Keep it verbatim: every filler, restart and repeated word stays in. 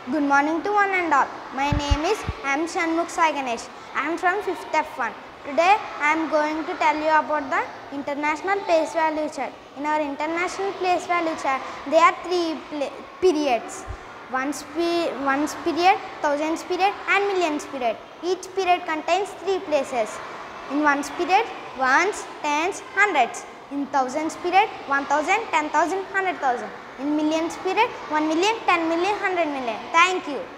Good morning to one and all. My name is M. Shanmukh Sai Ganesh. I am from fifth F one. Today I am going to tell you about the International Place Value Chart. In our International Place Value Chart, there are three periods. Ones, pe ones period, thousands period and millions period. Each period contains three places. In ones period, ones, tens, hundreds. In thousands period, one thousand, ten thousand, one hundred thousand. In millions period, one million, ten million, one hundred million. Thank you.